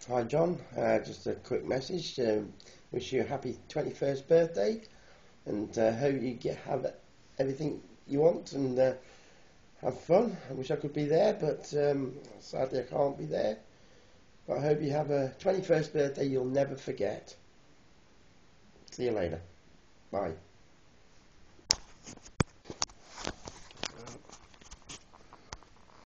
Hi John, just a quick message. Wish you a happy 21st birthday, and hope you have everything you want and have fun. I wish I could be there, but sadly I can't be there. But I hope you have a 21st birthday you'll never forget. See you later. Bye.